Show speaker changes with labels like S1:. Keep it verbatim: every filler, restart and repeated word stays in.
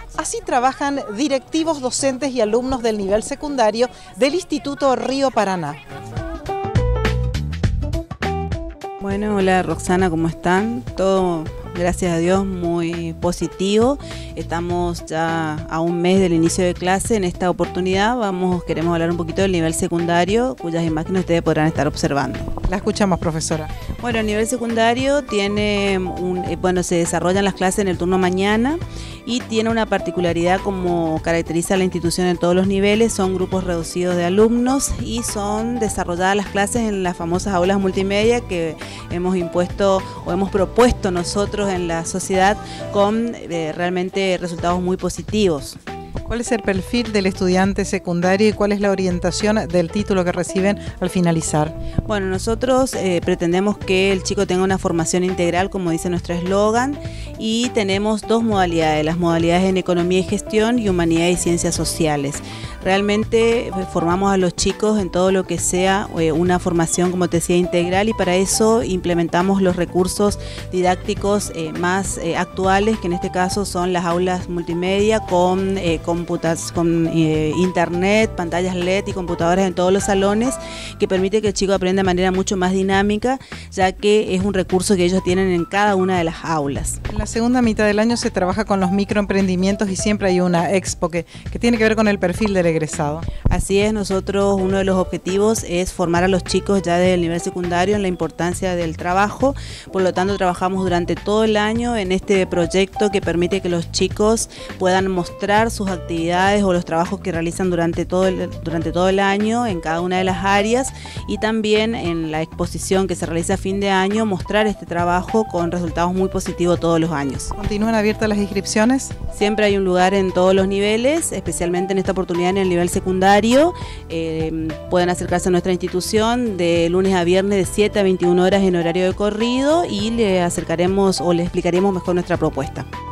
S1: Así trabajan directivos, docentes y alumnos del nivel secundario del Instituto Río Paraná.
S2: Bueno, hola Roxana, ¿cómo están? Todo, gracias a Dios, muy positivo. Estamos ya a un mes del inicio de clase. En esta oportunidad vamos, queremos hablar un poquito del nivel secundario, cuyas imágenes ustedes podrán estar observando.
S1: La escuchamos, profesora.
S2: Bueno, el nivel secundario tiene un, bueno, se desarrollan las clases en el turno mañana y tiene una particularidad como caracteriza a la institución en todos los niveles. Son grupos reducidos de alumnos y son desarrolladas las clases en las famosas aulas multimedia que hemos impuesto o hemos propuesto nosotros en la sociedad con eh, realmente resultados muy positivos.
S1: ¿Cuál es el perfil del estudiante secundario y cuál es la orientación del título que reciben al finalizar?
S2: Bueno, nosotros eh, pretendemos que el chico tenga una formación integral, como dice nuestro eslogan, y tenemos dos modalidades, las modalidades en economía y gestión y humanidad y ciencias sociales. Realmente eh, formamos a los chicos en todo lo que sea eh, una formación, como te decía, integral, y para eso implementamos los recursos didácticos eh, más eh, actuales, que en este caso son las aulas multimedia con, eh, computas, con eh, internet, pantallas L E D y computadoras en todos los salones, que permite que el chico aprenda de manera mucho más dinámica, ya que es un recurso que ellos tienen en cada una de las aulas.
S1: En la segunda mitad del año se trabaja con los microemprendimientos y siempre hay una expo que, que tiene que ver con el perfil del egresado.
S2: Así es, nosotros uno de los objetivos es formar a los chicos ya del nivel secundario en la importancia del trabajo, por lo tanto trabajamos durante todo el año en este proyecto que permite que los chicos puedan mostrar sus actividades o los trabajos que realizan durante todo el, durante todo el año en cada una de las áreas, y también en la exposición que se realiza a fin de año mostrar este trabajo con resultados muy positivos todos los años.
S1: ¿Continúan abiertas las inscripciones?
S2: Siempre hay un lugar en todos los niveles, especialmente en esta oportunidad en el nivel secundario. Eh, pueden acercarse a nuestra institución de lunes a viernes de siete a veintiuna horas en horario de corrido y le acercaremos o le explicaremos mejor nuestra propuesta.